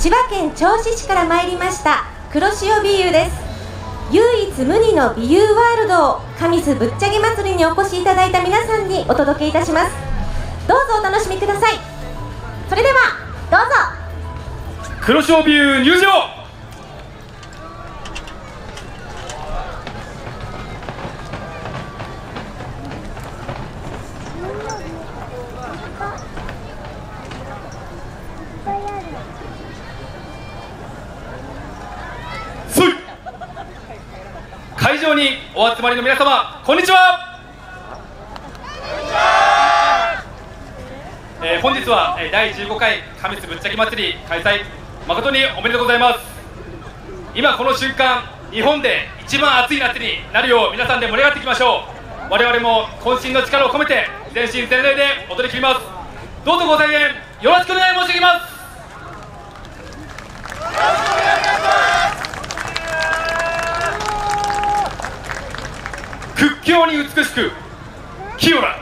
千葉県銚子市から参りました黒潮美優です。唯一無二の美優ワールドを神栖ぶっちゃけ祭りにお越しいただいた皆さんにお届けいたします。どうぞお楽しみください。それではどうぞ。 黒潮美優入場。会場にお集まりの皆様、こんにちは。本日は第15回神栖ぶっちゃけ祭り開催誠におめでとうございます。今この瞬間、日本で一番暑い夏になるよう皆さんで盛り上がっていきましょう。我々も渾身の力を込めて全身全霊で踊り切ります。どうぞご声援よろしくお願い申し上げます。屈強に美しく清ら。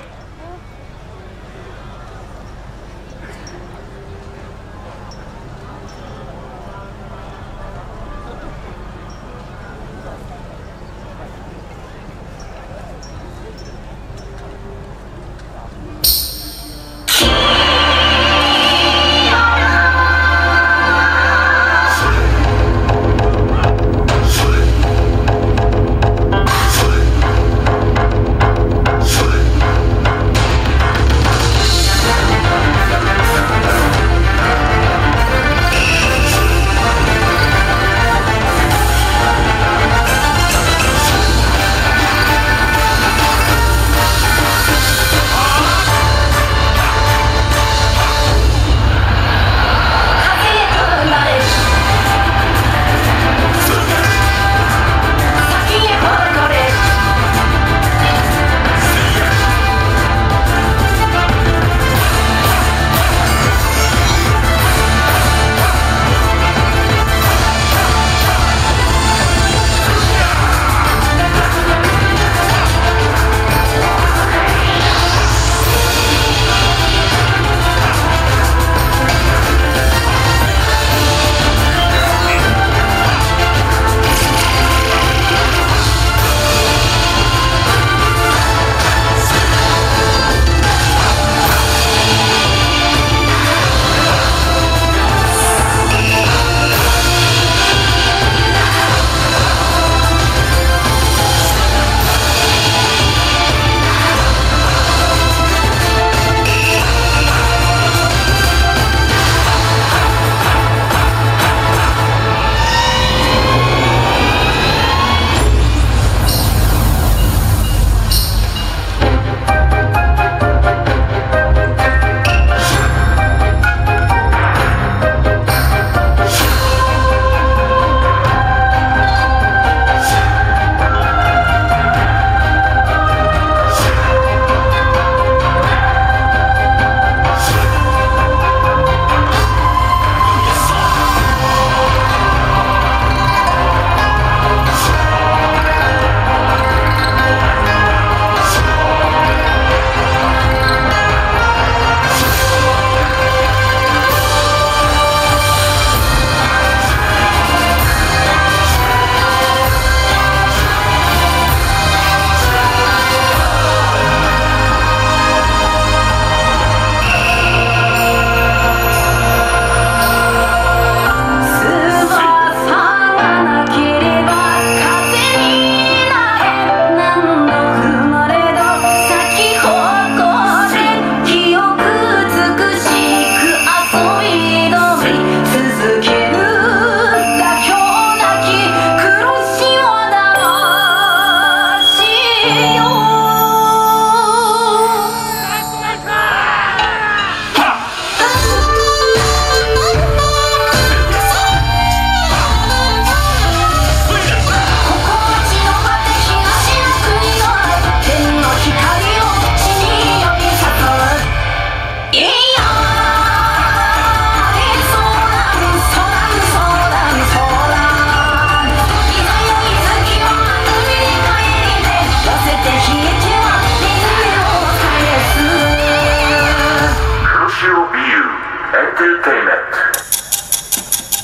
Entertainment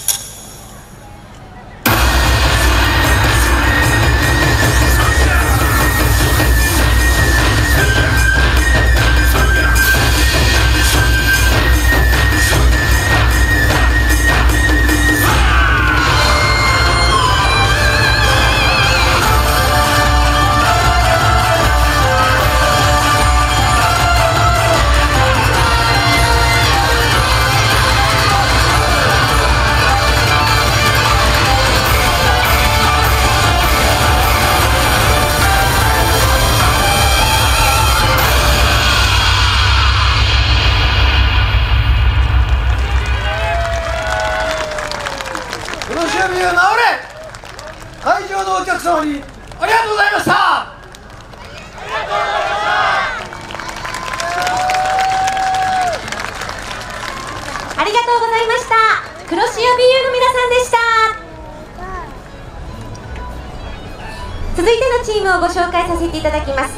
様にありがとうございました。 ありがとうございました。黒潮 BU の皆さんでした。続いてのチームをご紹介させていただきます。